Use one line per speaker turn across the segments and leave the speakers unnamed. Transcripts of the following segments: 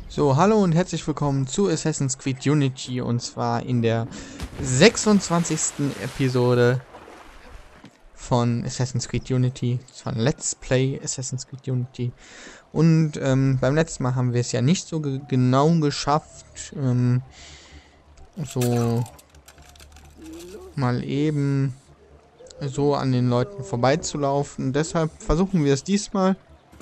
So, hallo und herzlich willkommen zu Assassin's Creed Unity und zwar in der 26. Episode von Assassin's Creed Unity, von Let's Play Assassin's Creed Unity. Und beim letzten Mal haben wir es ja nicht so genau geschafft, so mal eben so an den Leuten vorbeizulaufen. Deshalb versuchen wir es diesmal.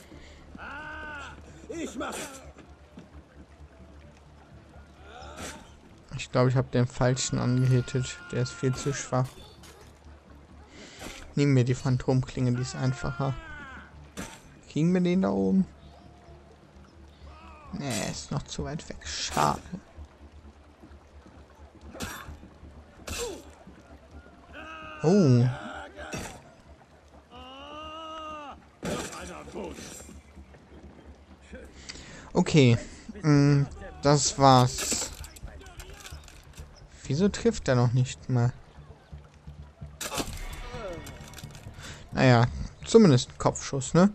Ich glaube, ich habe den falschen angehittet. Der ist viel zu schwach. Nehmen wir die Phantomklinge, die ist einfacher. Kriegen wir den da oben? Nee, ist noch zu weit weg. Schade. Oh. Okay. Das war's. Wieso trifft er noch nicht mal? Naja, zumindest ein Kopfschuss, ne?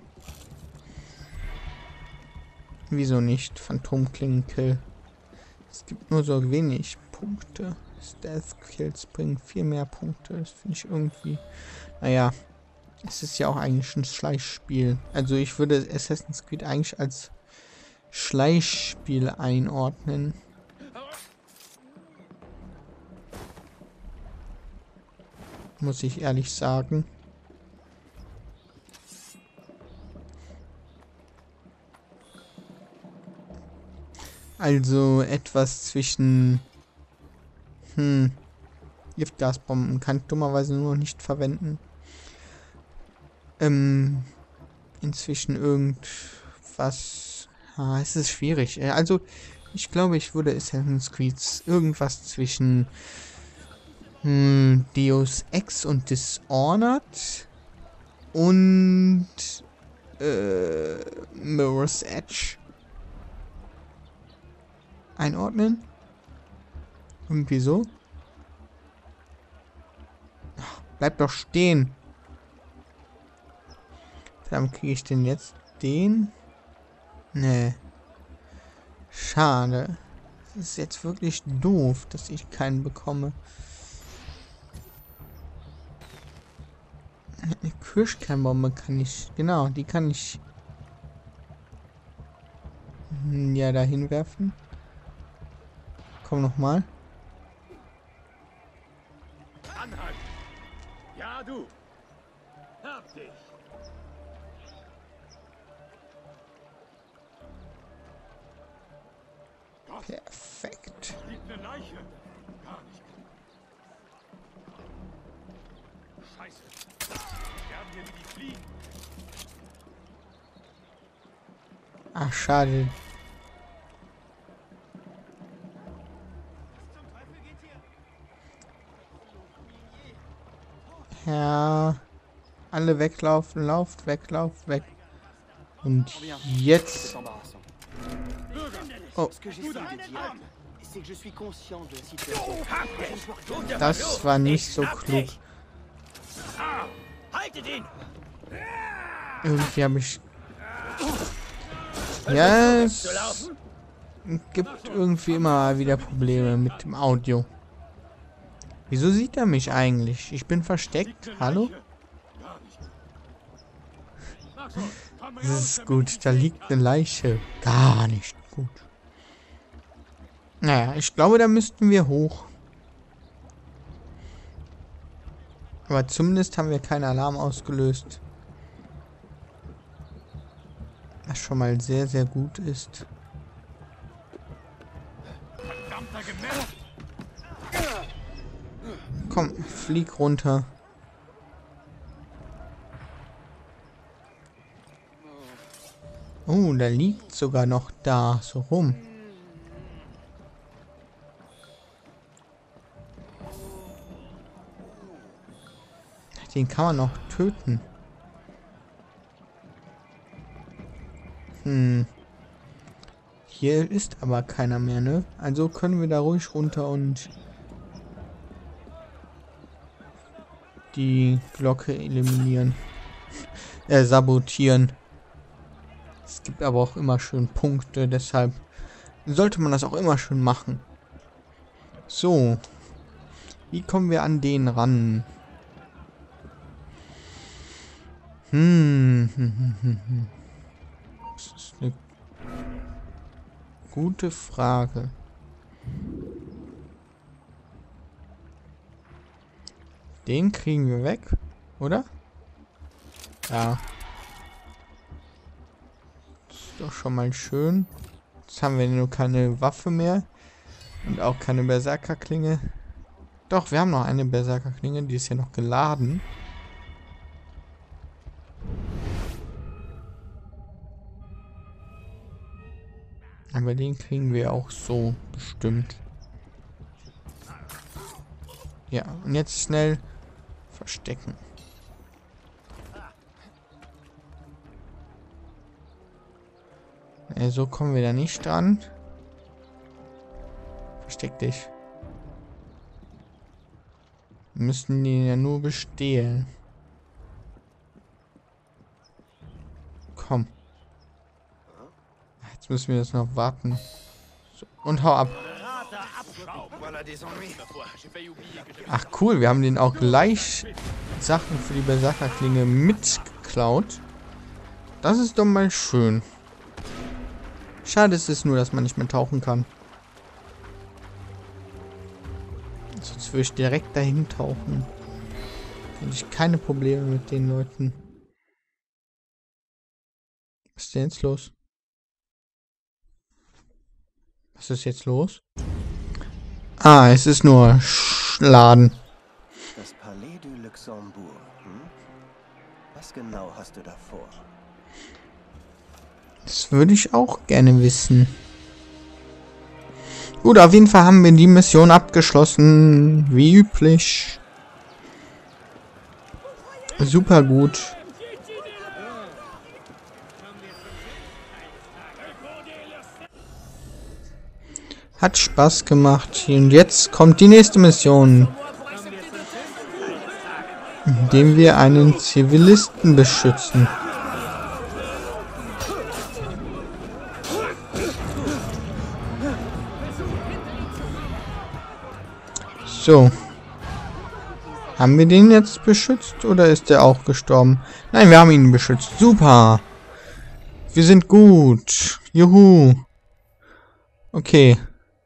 Wieso nicht? Phantomklingenkill. Es gibt nur so wenig Punkte. Stealth-Kills bringen viel mehr Punkte. Das finde ich irgendwie... Naja, es ist ja auch eigentlich ein Schleichspiel. Also ich würde Assassin's Creed eigentlich als Schleichspiel einordnen. Muss ich ehrlich sagen. Also etwas zwischen... Giftgasbomben kann ich dummerweise nur noch nicht verwenden. Inzwischen irgendwas... es ist schwierig. Also, ich glaube, ich würde Assassin's Creed irgendwas zwischen Deus Ex und Dishonored und Mirror's Edge einordnen. Irgendwie so. Bleib doch stehen. Dann kriege ich den jetzt. Den? Nee. Schade. Das ist jetzt wirklich doof, dass ich keinen bekomme. Eine Kirschkernbombe kann ich... Genau, die kann ich... Ja, dahin werfen. Komm nochmal.
Anhalten! Ja, du! Hab dich!
Perfekt.
Liegt eine Leiche! Gar nicht. Scheiße! Sterben hier wie die Fliegen!
Ach, schade. Ja. Alle weglaufen, lauft weg, lauft weg. Und jetzt... Oh. Das war nicht so klug. Irgendwie habe ich... Ja, es gibt irgendwie immer wieder Probleme mit dem Audio. Wieso sieht er mich eigentlich? Ich bin versteckt. Hallo? Das ist gut. Da liegt eine Leiche. Gar nicht gut. Naja, ich glaube, da müssten wir hoch. Aber zumindest haben wir keinen Alarm ausgelöst. Was schon mal sehr, sehr gut ist. Komm, flieg runter. Oh, da liegt sogar noch da so rum. Den kann man noch töten. Hier ist aber keiner mehr, ne? Also können wir da ruhig runter und die Glocke eliminieren. Sabotieren. Es gibt aber auch immer schön Punkte, deshalb sollte man das auch immer schön machen. So. Wie kommen wir an den ran? Das ist eine gute Frage. Den kriegen wir weg, oder? Ja. Das ist doch schon mal schön. Jetzt haben wir nur keine Waffe mehr. Und auch keine Berserkerklinge. Doch, wir haben noch eine Berserkerklinge, die ist ja noch geladen. Aber den kriegen wir auch so bestimmt. Ja, und jetzt schnell verstecken. So kommen wir da nicht dran. Versteck dich. Wir müssen den ja nur bestehlen. Komm. Jetzt müssen wir das noch warten. So, und hau ab. Ach cool, wir haben den auch gleich Sachen für die Berserkerklinge mitgeklaut. Das ist doch mal schön. Schade ist es nur, dass man nicht mehr tauchen kann. Sonst würde ich direkt dahin tauchen. Hätte ich keine Probleme mit den Leuten. Was ist denn jetzt los? Was ist jetzt los? Ah, es ist nur Laden.
Das Palais du Luxembourg, hm? Was genau hast du da vor?
Das würde ich auch gerne wissen. Gut, auf jeden Fall haben wir die Mission abgeschlossen. Wie üblich. Super gut. Hat Spaß gemacht. Und jetzt kommt die nächste Mission. Indem wir einen Zivilisten beschützen. So. Haben wir den jetzt beschützt oder ist der auch gestorben? Nein, wir haben ihn beschützt. Super. Wir sind gut. Juhu. Okay.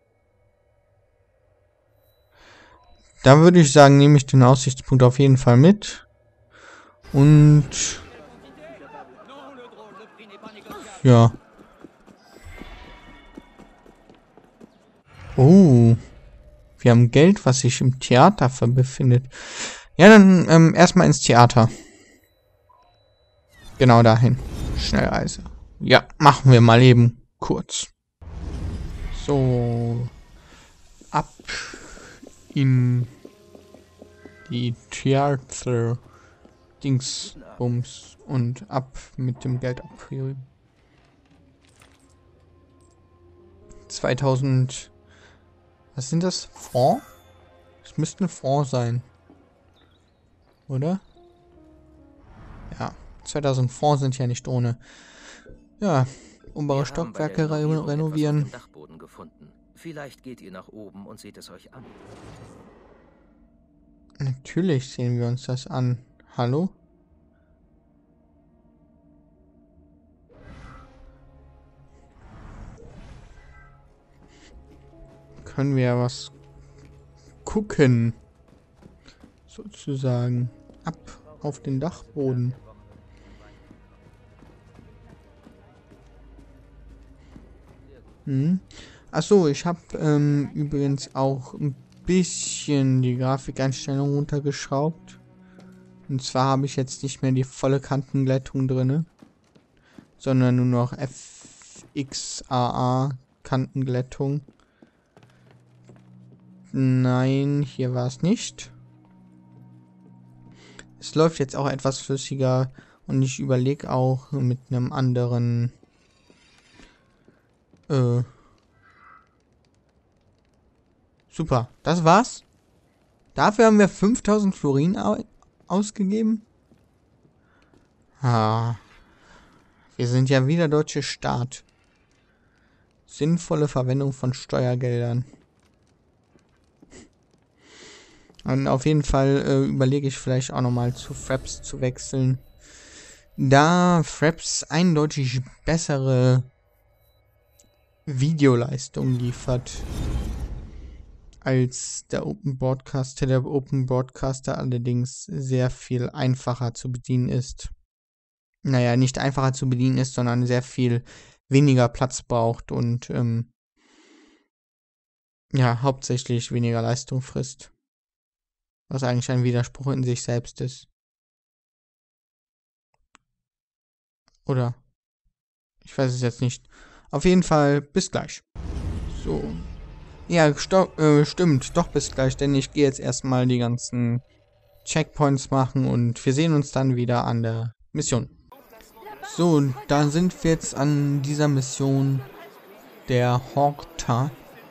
Da würde ich sagen, nehme ich den Aussichtspunkt auf jeden Fall mit. Und... ja. Oh. Wir haben Geld, was sich im Theater befindet. Ja, dann erstmal ins Theater. Genau dahin. Schnellreise. Ja, machen wir mal eben kurz. So. Ab in die Theater Dingsbums und ab mit dem Geld abheben. 2000. Was sind das? Franc? Das müsste ein Franc sein. Oder? Ja. 2000 Franc sind ja nicht ohne. Ja. Obere Stockwerke renovieren.
Dachboden gefunden. Vielleicht geht ihr nach oben und seht es euch an.
Natürlich sehen wir uns das an. Hallo? Können wir ja was gucken. Sozusagen. Ab auf den Dachboden. Achso, ich habe übrigens auch ein bisschen die Grafikeinstellung runtergeschraubt. Und zwar habe ich jetzt nicht mehr die volle Kantenglättung drinne, sondern nur noch FXAA Kantenglättung. Nein, hier war es nicht. Es läuft jetzt auch etwas flüssiger und ich überlege auch mit einem anderen super, das war's. Dafür haben wir 5000 Florin ausgegeben. Ah, wir sind ja wieder deutsche Staat. sinnvolle Verwendung von Steuergeldern. Und auf jeden Fall überlege ich vielleicht auch nochmal zu Fraps zu wechseln. Da Fraps eindeutig bessere Videoleistung liefert als der Open Broadcaster. Der Open Broadcaster allerdings sehr viel einfacher zu bedienen ist. Naja, nicht einfacher zu bedienen ist, sondern sehr viel weniger Platz braucht und ja, hauptsächlich weniger Leistung frisst. Was eigentlich ein Widerspruch in sich selbst ist. Oder? Ich weiß es jetzt nicht. Auf jeden Fall, bis gleich. So. Ja, stimmt, doch bis gleich, denn ich gehe jetzt erstmal die ganzen Checkpoints machen und wir sehen uns dann wieder an der Mission. So, da sind wir jetzt an dieser Mission der Horta.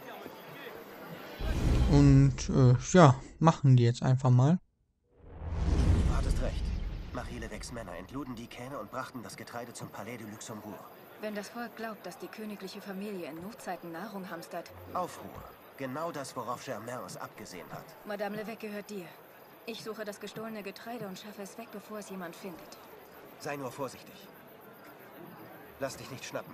Und ja, machen die jetzt einfach mal.
Du hattest recht. Machilewegs Männer entluden die Kähne und brachten das Getreide zum Palais de Luxembourg.
Wenn das Volk glaubt, dass die königliche Familie in Notzeiten Nahrung hamstert.
Aufruhr. Genau das, worauf Germain es abgesehen hat.
Madame Levesque gehört dir. Ich suche das gestohlene Getreide und schaffe es weg, bevor es jemand findet.
Sei nur vorsichtig. Lass dich nicht schnappen.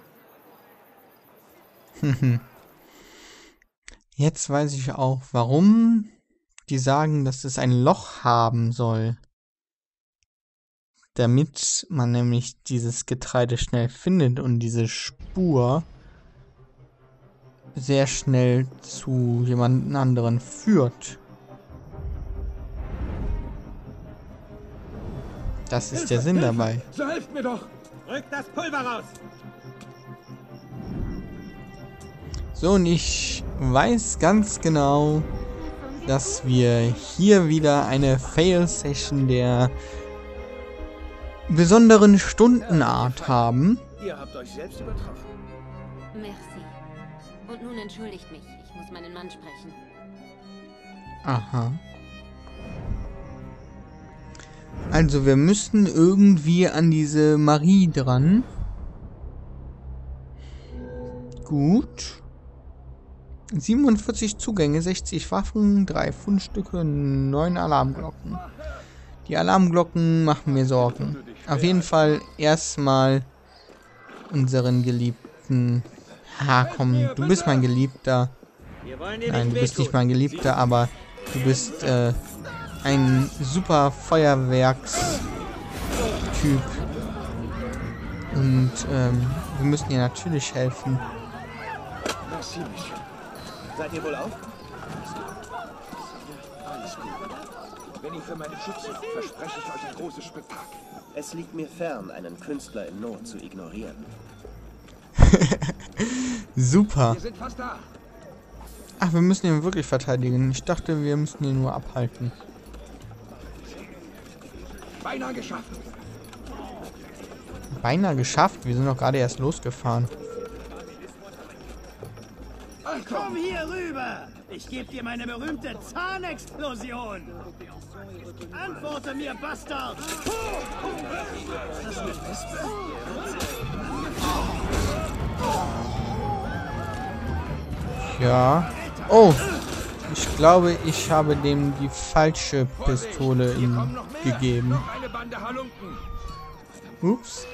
Jetzt weiß ich auch, warum die sagen, dass es ein Loch haben soll. Damit man nämlich dieses Getreide schnell findet und diese Spur sehr schnell zu jemand anderen führt. Das ist der Sinn dabei.
So helft mir doch! Rückt das Pulver raus!
So, und ich weiß ganz genau, dass wir hier wieder eine Fail-Session der besonderen Stundenart haben.
Ihr habt euch selbst übertroffen.
Merci. Und nun entschuldigt mich, ich muss meinen Mann sprechen.
Aha. Also wir müssten irgendwie an diese Marie dran. Gut. 47 Zugänge, 60 Waffen, 3 Fundstücke, 9 Alarmglocken. Die Alarmglocken machen mir Sorgen. Auf jeden Fall erstmal unseren geliebten... Ha, komm, du bist mein Geliebter. Nein, du bist nicht mein Geliebter, aber du bist ein super Feuerwerkstyp. Und wir müssen ihr natürlich helfen.
Seid ihr wohl auf? Alles gut. Wenn ihr für meine Schütze, verspreche ich euch ein großes Spektakel.
Es liegt mir fern, einen Künstler in Not zu ignorieren.
Super.
Wir sind fast da.
Ach, wir müssen ihn wirklich verteidigen. Ich dachte, wir müssen ihn nur abhalten.
Beinahe geschafft.
Beinahe geschafft? Wir sind doch gerade erst losgefahren.
Komm hier rüber! Ich gebe dir meine berühmte Zahnexplosion! Antworte mir, Bastard!
Ja. Oh! Ich glaube, ich habe dem die falsche Pistole ihm gegeben.
Noch eine Bande Halunken.
Ups.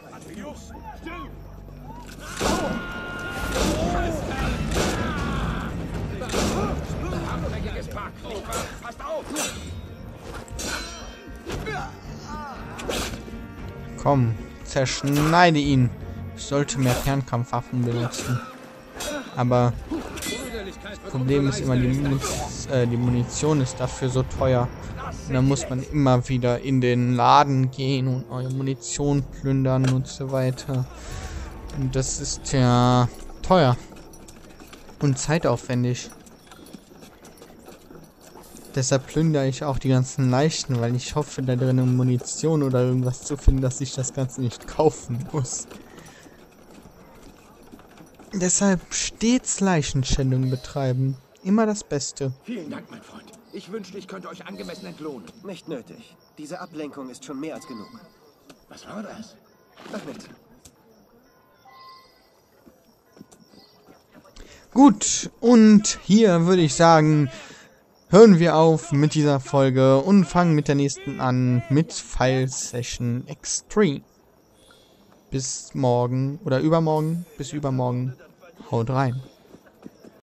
Hartnäckiges Pack. Passt auf!
Komm, zerschneide ihn. Ich sollte mehr Fernkampfwaffen benutzen. Aber das Problem ist immer, die Munition ist dafür so teuer. Und dann muss man immer wieder in den Laden gehen und neue Munition plündern und so weiter. Und das ist ja teuer. Und zeitaufwendig. Deshalb plündere ich auch die ganzen Leichen, weil ich hoffe, da drinnen Munition oder irgendwas zu finden, dass ich das Ganze nicht kaufen muss. Deshalb stets Leichenschändung betreiben. Immer das Beste.
Vielen Dank, mein Freund. Ich wünschte, ich könnte euch angemessen entlohnen.
Nicht nötig. Diese Ablenkung ist schon mehr als genug.
Was war das?
Mach mit.
Gut, und hier würde ich sagen, hören wir auf mit dieser Folge und fangen mit der nächsten an, mit File Session Extreme. Bis morgen oder übermorgen, bis übermorgen. Haut rein.